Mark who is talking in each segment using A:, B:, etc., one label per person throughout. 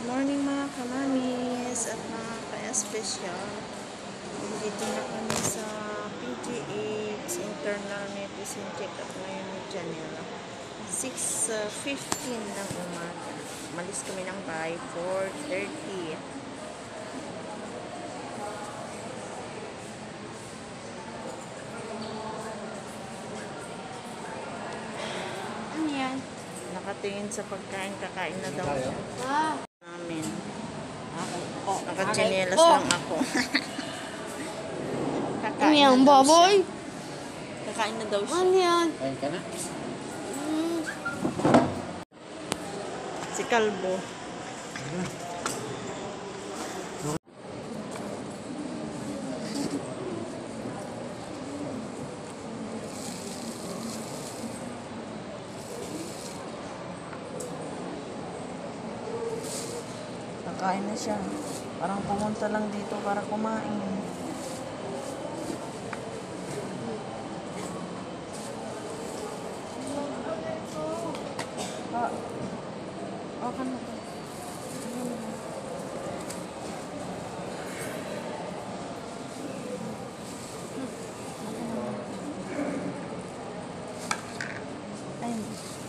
A: Morning mga kamamis at mga ka-espesyal. Dito na kami sa PGH Internal Medicine Check-up ngayon ni Janela. 6:15 ng umaga. Malis kami ng bahay 4:30. Ano yan? Nakatingin sa pagkain, kakain na daw siya. Namin. Naka-chinelas lang ako.
B: Ano yan, baboy?
A: Kakain na daw siya.
B: Ano yan?
C: Kain ka na?
A: Si Kalbo. Kakain na siya. Parang pumunta lang dito para kumain. Okay na. Ayun.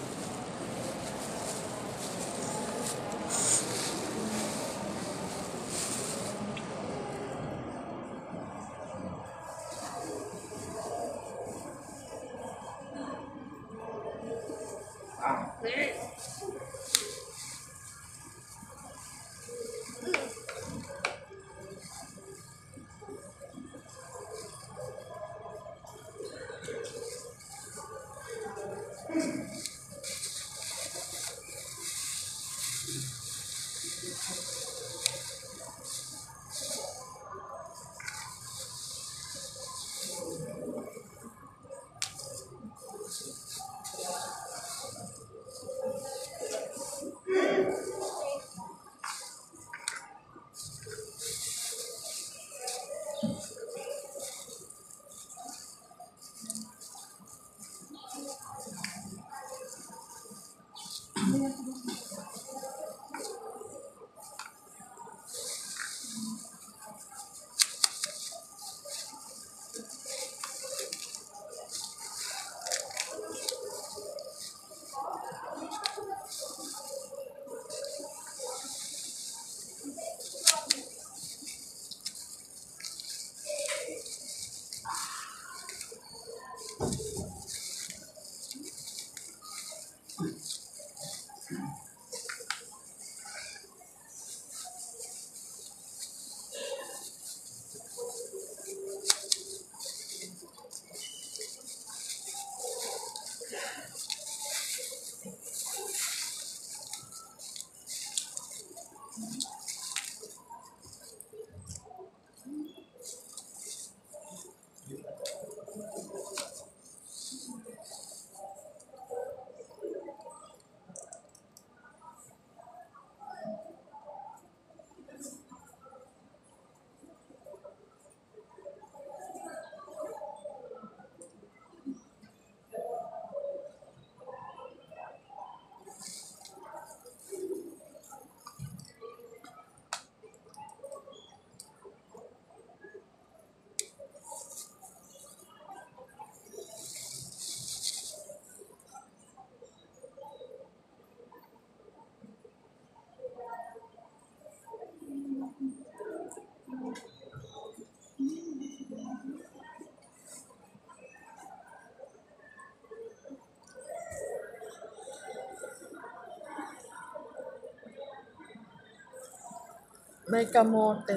A: May kamote.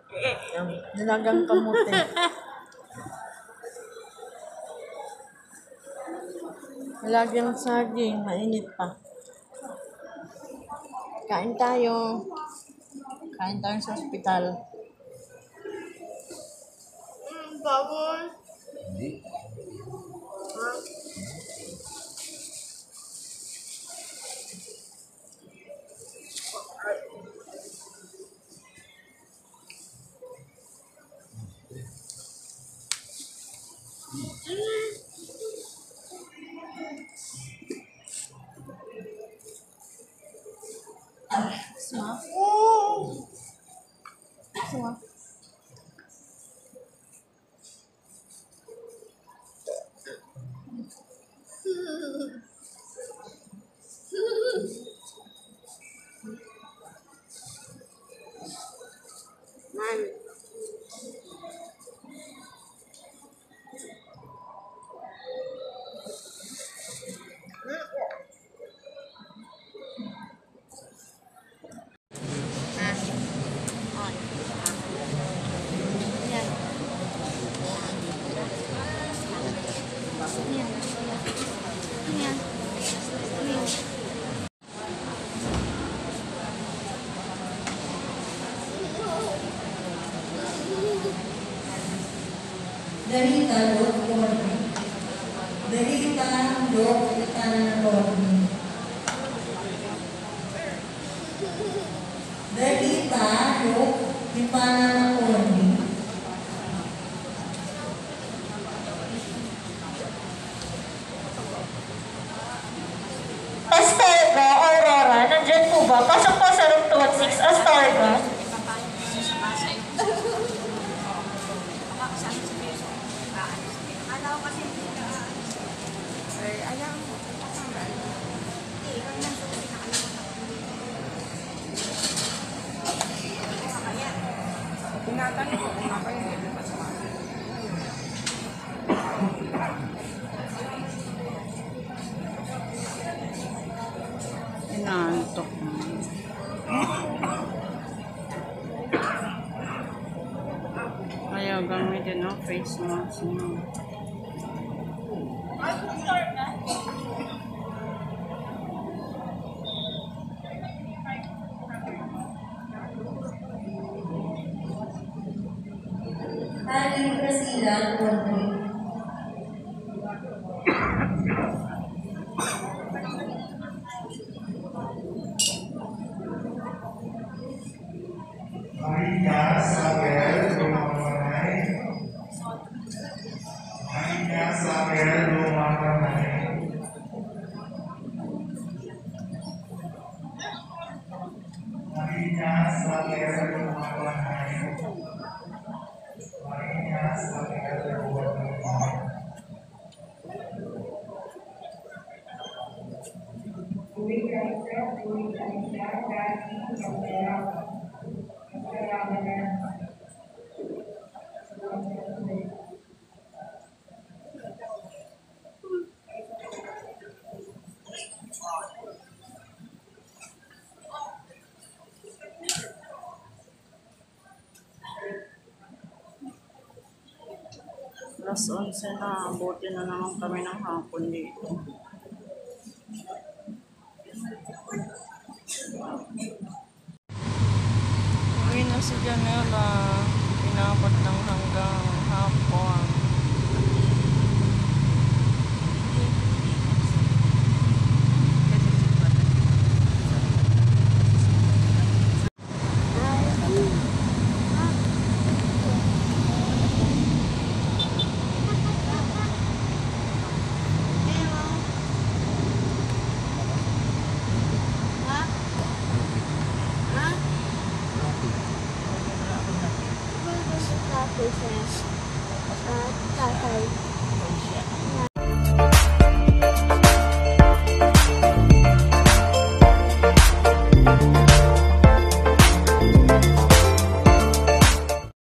A: Nilagang kamote. Nilagang saging. Mainit pa. Kain tayo. Kain tayo sa ospital. Baboy.
C: Hindi.
A: Smart.
B: Darita, Lok, Corny. Darita, Lok, Itana, Corny. Darita, Lok, Itana, Corny. Astorga, Aurora, nandyan po ba? Pasok po sa room 216, Astorga.
A: Inantok mo. Ayaw gamitin ang face mask mo.
B: Aling Priscilla, Corny.
C: Maria Saber Lumamanay. Maria Saber Lumamanay. Maria Saber Lumamanay. Maria Saber Lumamanay. Uwi kaisa,
A: Alas 11 na, buti na naman kami ng hapon dito. Uwi na si Janela, pinabot ng hanggang hapon.
D: Tatay.